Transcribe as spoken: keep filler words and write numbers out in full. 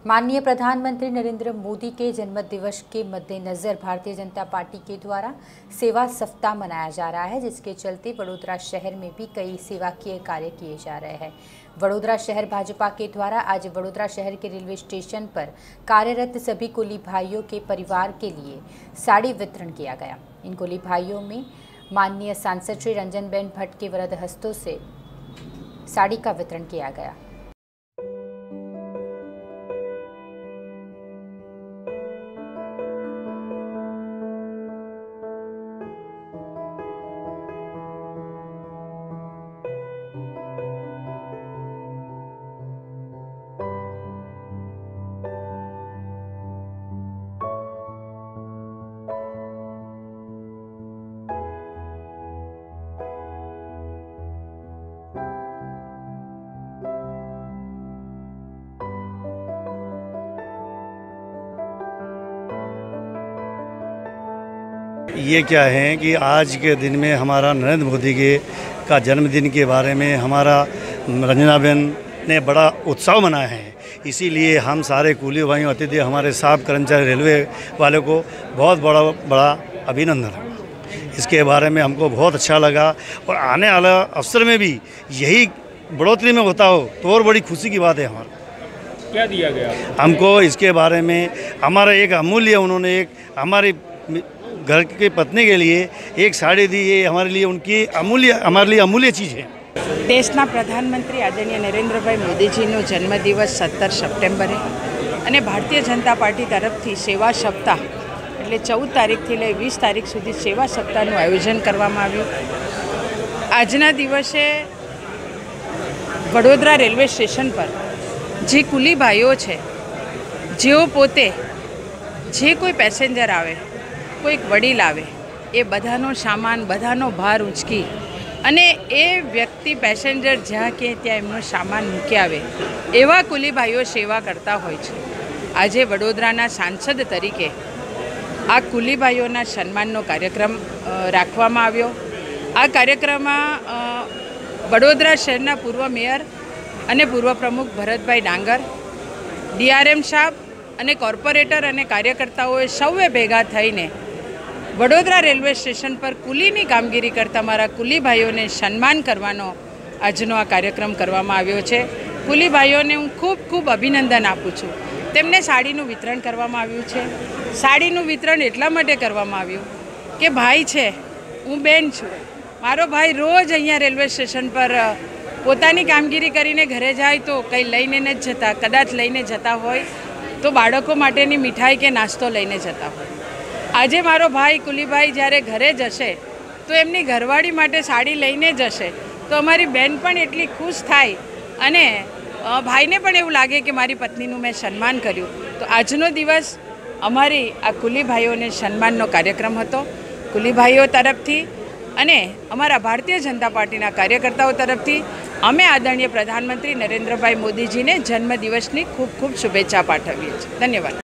माननीय प्रधानमंत्री नरेंद्र मोदी के जन्मदिवस के मद्देनजर भारतीय जनता पार्टी के द्वारा सेवा सप्ताह मनाया जा रहा है, जिसके चलते वडोदरा शहर में भी कई सेवाकीय कार्य किए जा रहे हैं। वडोदरा शहर भाजपा के द्वारा आज वडोदरा शहर के रेलवे स्टेशन पर कार्यरत सभी कुली भाइयों के परिवार के लिए साड़ी वितरण किया गया। इन कुली भाइयों में माननीय सांसद श्री रंजनबेन भट्ट के वरद हस्तों से साड़ी का वितरण किया गया। ये क्या है कि आज के दिन में हमारा नरेंद्र मोदी के का जन्मदिन के बारे में हमारा रंजनाबेन ने बड़ा उत्सव मनाया है। इसीलिए हम सारे कुली भाइयों अतिथि हमारे साहब कर्मचारी रेलवे वालों को बहुत बड़ा बड़ा अभिनंदन। इसके बारे में हमको बहुत अच्छा लगा और आने वाला अवसर में भी यही बढ़ोतरी में होता हो तो और बड़ी खुशी की बात है। हमारा क्या दिया गया हमको इसके बारे में हमारा एक अमूल्य उन्होंने एक हमारी घर की पत्नी के लिए एक साड़ी दी। ये हमारे लिए उनकी अमूल्य हमारे लिए अमूल्य चीज़ है। देशना प्रधानमंत्री आदरणीय नरेंद्रभाई मोदीजीનો જન્મદિવસ સત્તર સપ્ટેમ્બરે અને ભારતીય જનતા પાર્ટી તરફથી સેવા સપ્તાહ એટલે ચૌદ તારીખથી લઈ વીસ તારીખ સુધી સેવા સપ્તાહનું આયોજન કરવામાં આવ્યું। આજના દિવસે વડોદરા રેલવે સ્ટેશન પર જે કુલી ભાઈઓ છે, જેઓ પોતે જે કોઈ પેસેન્જર આવે, કોઈક વડીલ આવે, એ બધાનો સામાન બધાનો ભાર ઉંચકી અને એ વ્યક્તિ પેસેન્જર જ્યાં કે ત્યાં એમનો સામાન મૂકી આવે એવા કુલી ભાઈઓ સેવા કરતા હોય છે। આજે વડોદરાના સાંસદ તરીકે આ કુલી ભાઈઓના સન્માનનો કાર્યક્રમ રાખવામાં આવ્યો। આ કાર્યક્રમમાં વડોદરા શહેરના પૂર્વ મેયર અને પૂર્વ પ્રમુખ ભરતભાઈ ડાંગર, ડીઆરએમ સાહેબ અને કોર્પોરેટર અને કાર્યકર્તાઓએ સૌએ ભેગા થઈને વડોદરા રેલવે સ્ટેશન પર કુલીની કામગીરી કરતા મારા કુલી ભાઈઓને સન્માન કરવાનો આજનો આ કાર્યક્રમ કરવામાં આવ્યો છે। કુલી ભાઈઓને હું ખૂબ ખૂબ અભિનંદન આપું છું। તેમને સાડીનું વિતરણ કરવામાં આવ્યું છે। સાડીનું વિતરણ એટલા માટે કરવામાં આવ્યું કે ભાઈ છે, હું બેન છું, મારો ભાઈ રોજ અહીંયા રેલવે સ્ટેશન પર પોતાની કામગીરી કરીને ઘરે જાય તો કંઈ લઈને જ જતા, કદાચ લઈને જતા હોય તો બાળકો માટેની મીઠાઈ કે નાસ્તો લઈને જતા હોય। આજે મારો ભાઈ કુલીભાઈ જ્યારે ઘરે જશે તો એમની ઘરવાળી માટે સાડી લઈને જશે તો અમારી બેન પણ એટલી ખુશ થાય અને ભાઈને પણ એવું લાગે કે મારી પત્નીનું મેં સન્માન કર્યું। તો આજનો દિવસ અમારી આ કુલી ભાઈઓને સન્માનનો કાર્યક્રમ હતો। કુલી ભાઈઓ તરફથી અને અમારા ભારતીય જનતા પાર્ટીના કાર્યકર્તાઓ તરફથી અમે આદરણીય પ્રધાનમંત્રી નરેન્દ્રભાઈ મોદીજીને જન્મદિવસની ખૂબ ખૂબ શુભેચ્છા પાઠવીએ છીએ। ધન્યવાદ।